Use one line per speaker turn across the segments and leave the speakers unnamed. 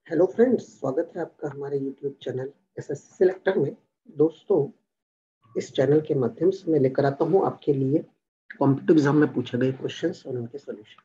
Hello friends, स्वागत है आपका हमारे यूट्यूब चैनल एसएससी सिलेक्टर में। दोस्तों, इस चैनल के माध्यम से मैं लेकर आता हूं आपके लिए कॉम्पिटिटिव एग्जाम में पूछे गए क्वेश्चंस और उनके सॉल्यूशन।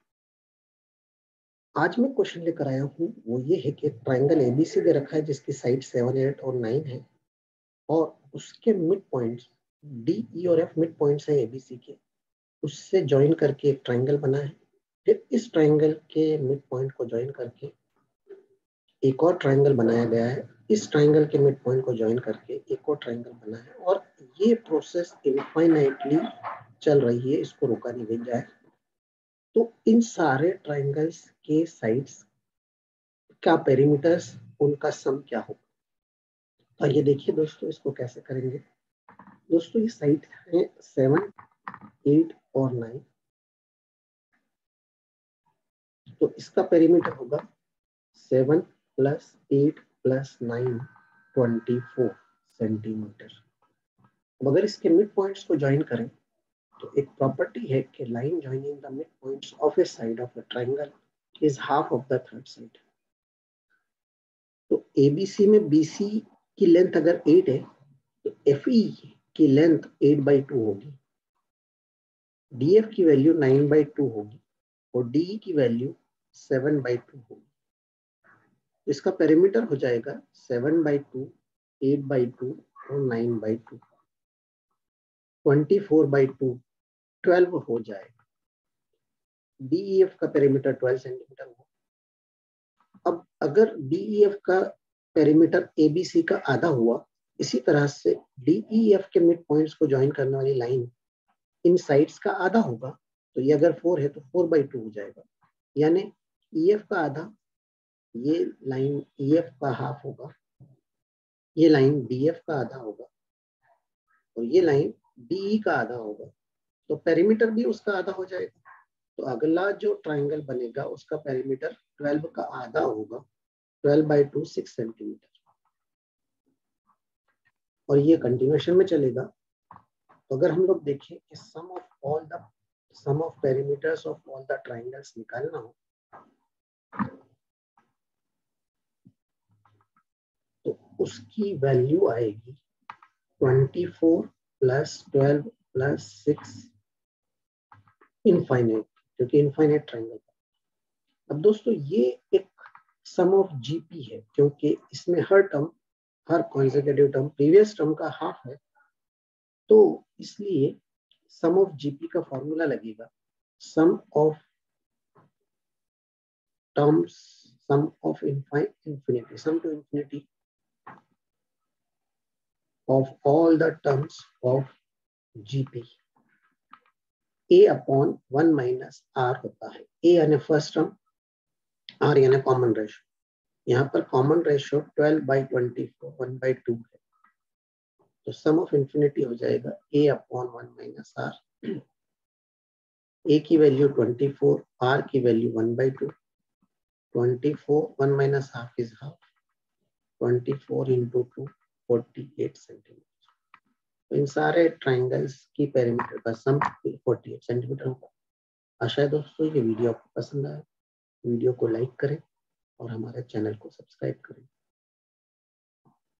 आज मैं क्वेश्चन लेकर आया हूं, वो ये है कि एक ट्राइंगल एबीसी दे रखा है जिसकी साइड 7, 8 और 9 है और उसके मिड पॉइंट्स डी, ई और एफ मिड पॉइंट्स है एबीसी के। उससे ज्वाइन करके एक ट्राइंगल बना है। फिर इस ट्राइंगल के मिड पॉइंट को ज्वाइन करके एक और ट्राइंगल बनाया गया है। इस ट्राइंगल के मिड पॉइंट को ज्वाइन करके एक और ट्राइंगल बना है और ये प्रोसेस इनफाइनाइटली चल रही है, इसको रोका नहीं जाए। तो इन सारे ट्राइंगल्स के साइड्स का पेरीमीटर्स, उनका सम क्या होगा। तो ये देखिए दोस्तों, इसको कैसे करेंगे। दोस्तों, ये साइड है 7, 8 और 9। तो इसका पेरीमीटर होगा 7 + 8 + 9 24 सेंटीमीटर। अगर इसके मिड पॉइंट्स को ज्वाइन करें तो एक प्रॉपर्टी है कि line joining the mid points of a side of a triangle is half of the third side. तो एबीसी में बीसी की लेंथ अगर 8 है तो एफई की लेंथ 8/2 होगी, डीएफ की वैल्यू 9/2 होगी और डीई की वैल्यू 7/2 होगी। तो इसका पेरीमीटर हो जाएगा 7/2, 8/2 और 9/2। 24/2 12 हो जाएगा। डीईएफ का पेरीमीटर 12 सेंटीमीटर होगा। अब अगर डीईएफ का पेरीमीटर एबीसी का आधा हुआ, इसी तरह से डीईएफ के मिड पॉइंट्स को ज्वाइन करने वाली लाइन इन साइड्स का आधा होगा। तो ये अगर 4 है तो 4/2 हो जाएगा, यानी ईएफ का आधा, ये लाइन ईएफ का हाफ होगा, ये लाइन डीएफ का आधा होगा और ये लाइन डीई का आधा होगा। तो पेरीमीटर भी उसका आधा हो जाएगा। तो अगला जो ट्राइंगल बनेगा उसका पेरीमीटर 12 का आधा होगा, 12/2 6 सेंटीमीटर। और ये कंटिन्यूएशन में चलेगा। तो अगर हम लोग देखें कि sum of perimeters of all the triangles निकालना हो तो उसकी वैल्यू आएगी 24 + 12 + 6 इनफाइनाइट, क्योंकि इनफाइनाइट ट्राइंगल। अब दोस्तों, ये एक सम ऑफ जीपी है क्योंकि इसमें हर कॉन्सेक्यूटिव टर्म प्रीवियस टर्म का हाफ है। तो इसलिए सम ऑफ जीपी का फॉर्मूला लगेगा sum of terms, sum of infinity, sum to infinity of all the terms of GP A/1 - R होता है। A यानी फर्स्ट टर्म, R यानी कॉमन रेशियो। यहाँ पर कॉमन रेशियो 12/24 1/2 है। तो सम ऑफ इंफिनिटी हो जाएगा A/1 - R। A की वैल्यू 24, R की value 1/2। 24 1 - half is half, 24 × 2 48 centimetre. तो इन सारे ट्राइंगल्स की पेरीमीटर का सम 48 सेंटीमीटर होगा। आशा है दोस्तों ये वीडियो आपको पसंद आया। वीडियो को लाइक करें और हमारे चैनल को सब्सक्राइब करें।